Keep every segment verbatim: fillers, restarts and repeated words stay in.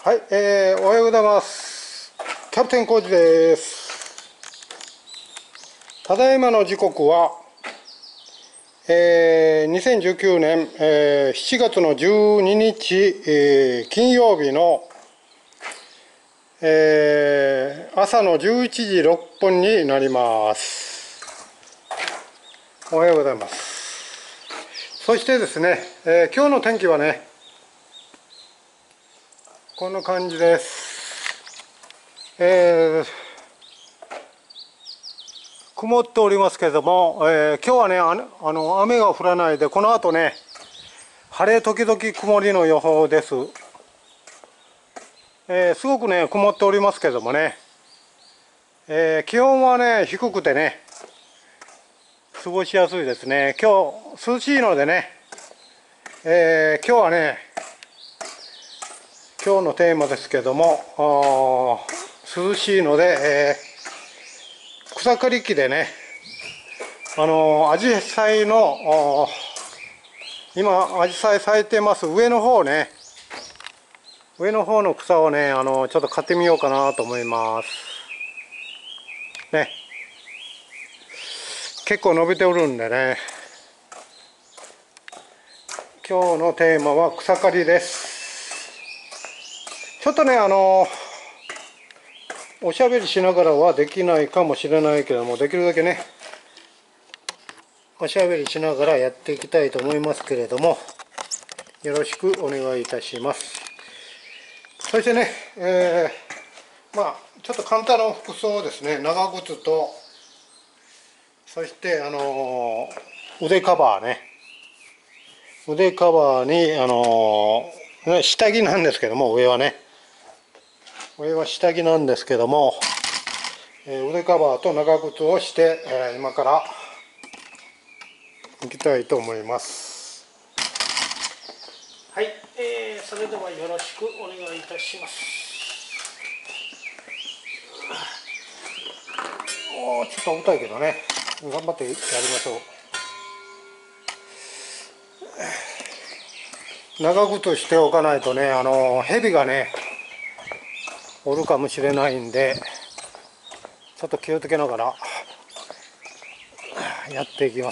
はい、えー、おはようございます。キャプテンコージです。ただいまの時刻は、えー、にせんじゅうきゅうねん、えー、しちがつのじゅうににち、えー、金曜日の、えー、朝のじゅういちじろっぷんになります。おはようございます。そしてですね、えー、今日の天気はね、こんな感じです。えー、曇っておりますけれども、えー、今日はねあの、あの雨が降らないで、この後ね、晴れ時々曇りの予報です。えー、すごくね、曇っておりますけれどもね、えー、気温はね、低くてね、過ごしやすいですね。今日、涼しいのでね、えー、今日はね、今日のテーマですけども、涼しいので、えー、草刈り機でね、あのアジサイの今アジサイ咲いてます上の方ね、上の方の草をね、あのちょっと刈ってみようかなと思いますね。結構伸びておるんでね、今日のテーマは草刈りです。ちょっとね、あのおしゃべりしながらはできないかもしれないけども、できるだけねおしゃべりしながらやっていきたいと思いますけれども、よろしくお願いいたします。そしてね、えー、まあちょっと簡単な服装ですね。長靴と、そしてあのー、腕カバーね、腕カバーにあのー、下着なんですけども、上はね上は下着なんですけども、えー、腕カバーと長靴をして、えー、今から行きたいと思います。はい、えー、それではよろしくお願いいたします。おー、ちょっと重たいけどね、頑張ってやりましょう。長靴しておかないとね、あの蛇がねおるかもしれないんで、ちょっと気をつけながらやっていきます。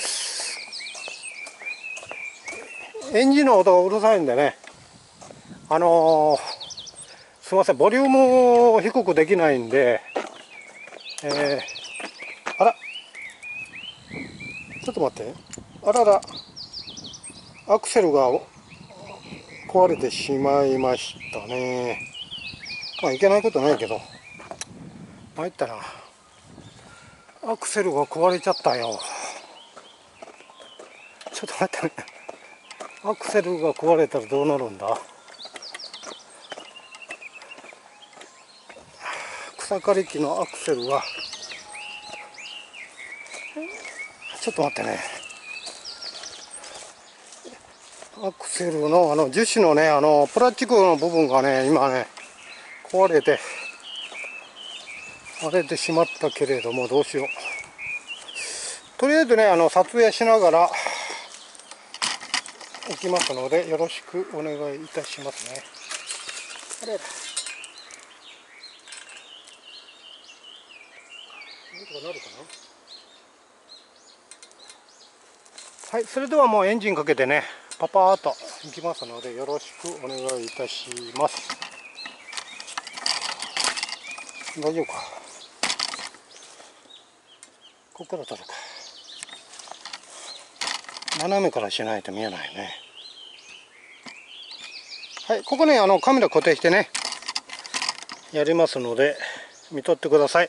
エンジンの音がうるさいんでね、あのー、すいません、ボリュームを低くできないんで、えー、あらちょっと待って、あらら、アクセルが壊れてしまいましたね。まあいけないことないけど、参ったな。アクセルが壊れちゃったよ。ちょっと待ってね、アクセルが壊れたらどうなるんだ。草刈り機のアクセルは、ちょっと待ってね、アクセルのあの樹脂のね、あのプラスチックの部分がね、今ね壊れて割れてしまったけれども、どうしよう。とりあえずね、あの撮影しながら行きますので、よろしくお願いいたしますね。あれ、なんとかなるかな。はい、それではもうエンジンかけてね、パパーっと行きますので、よろしくお願いいたします。大丈夫か。ここから取るか。斜めからしないと見えないね。はい、ここね、あのカメラ固定してねやりますので見とってください。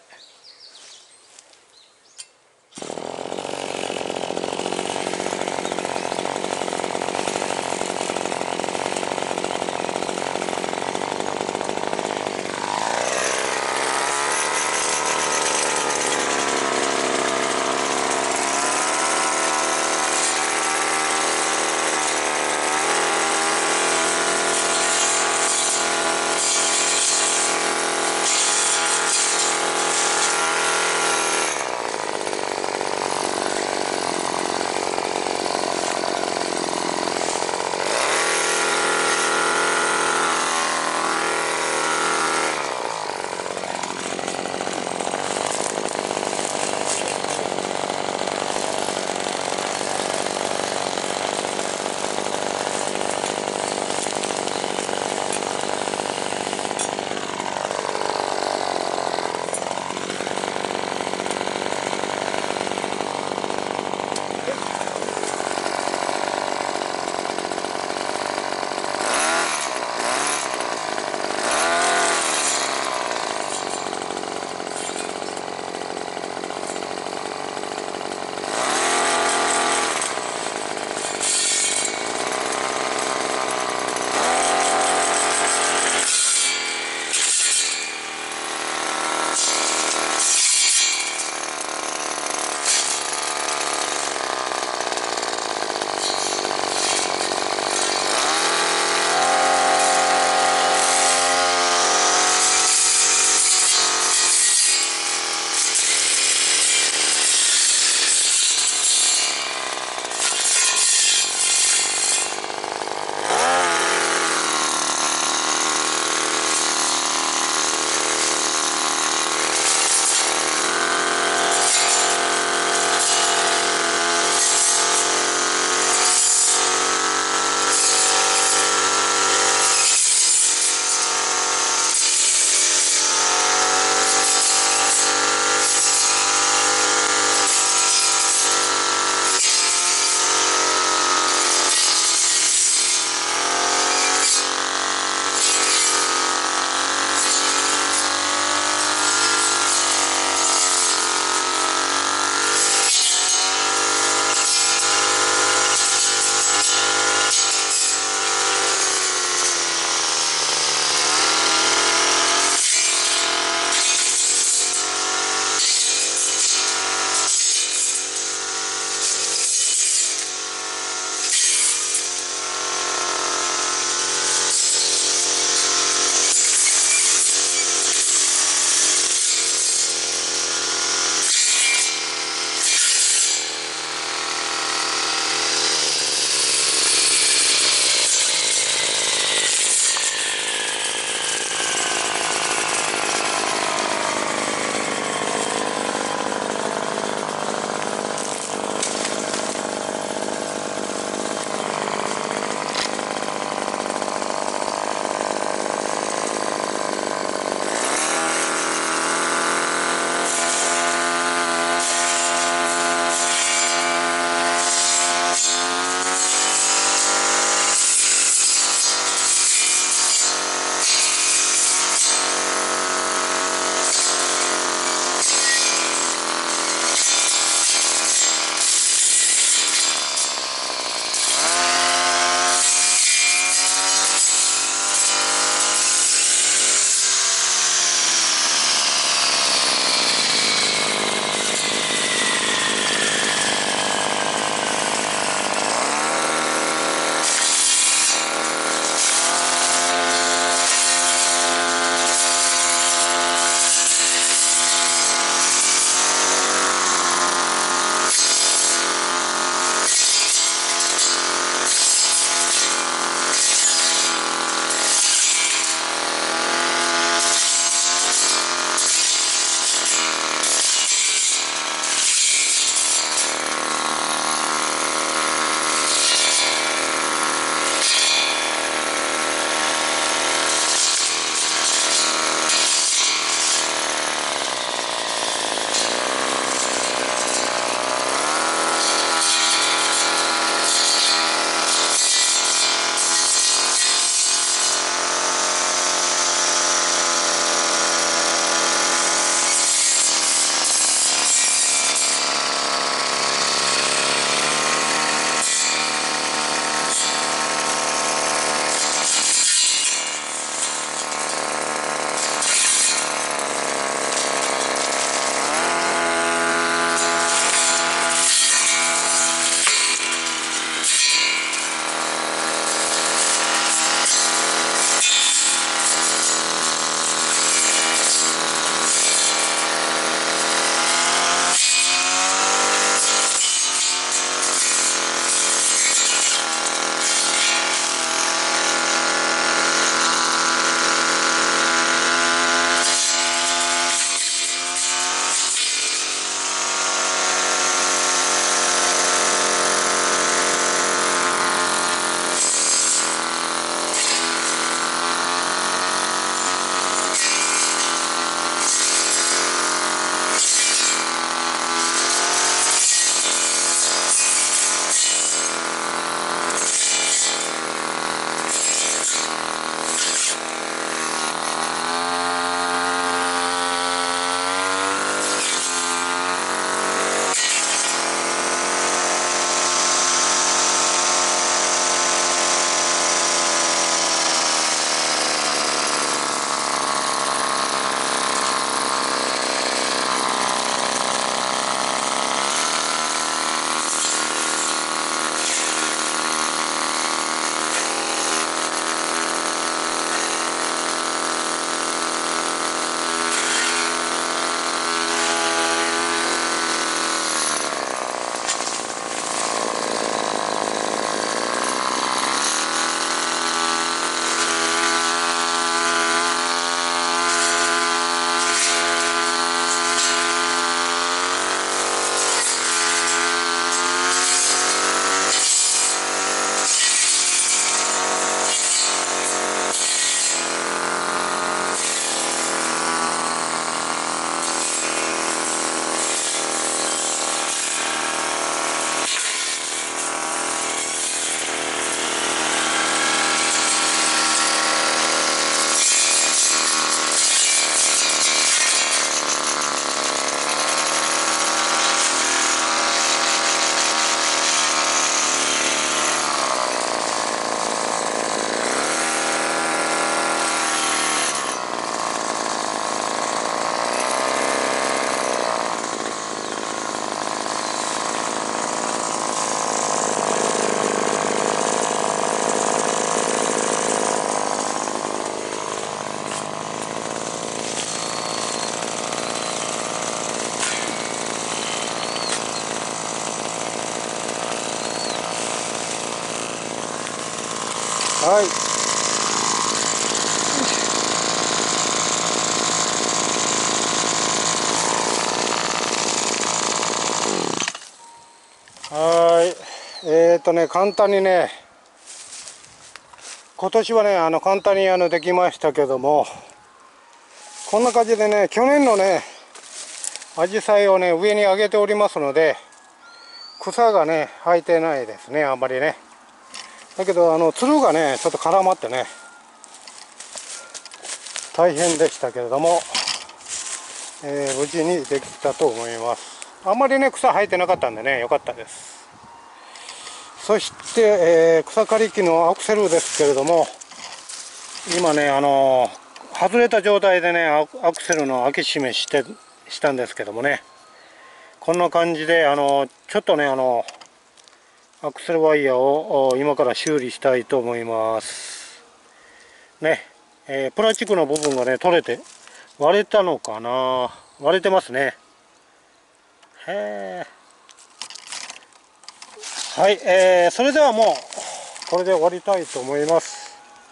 はい。はい。えっとね、簡単にね、今年はね、あの簡単にあのできましたけども、こんな感じでね、去年のね、アジサイをね、上に上げておりますので、草がね、生えてないですね、あんまりね。だけど、あの、つるがね、ちょっと絡まってね、大変でしたけれども、えー無事にできたと思います。あんまりね、草生えてなかったんでね、良かったです。そして、えー草刈り機のアクセルですけれども、今ね、あのー外れた状態でね、アアクセルの開け閉めしてしたんですけどもね、こんな感じで、あのーちょっとね、あのーアクセルワイヤーを今から修理したいと思いますね。えープラスチックの部分がね、取れて割れたのかな、割れてますね。へー、はい、えー、それではもうこれで終わりたいと思います。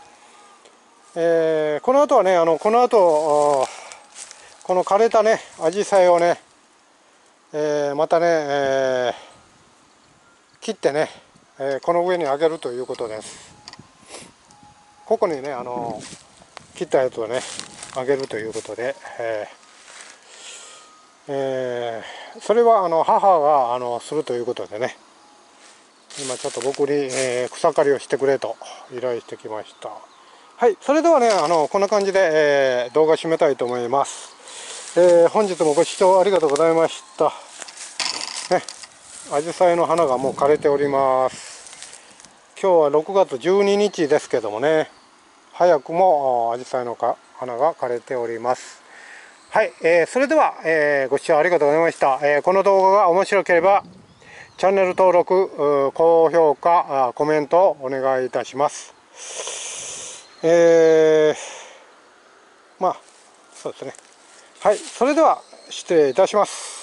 えーこの後はね、あのこの後この枯れたねアジサイをね、えーまたね、えー切ってね、えーこの上にあげるということです。ここにね、あの切ったやつをねあげるということで、えーえーそれはあの母があのするということでね、今ちょっと僕に、えー草刈りをしてくれと依頼してきました。はい、それではね、あのこんな感じで、えー動画締めたいと思います。えー本日もご視聴ありがとうございました。ね、アジサイの花がもう枯れております。今日はろくがつじゅうににちですけどもね、早くもアジサイのか花が枯れております。はい、えーそれでは、えーご視聴ありがとうございました。えーこの動画が面白ければチャンネル登録、高評価、コメントをお願いいたします。えー、まあそうですね。はい、それでは失礼いたします。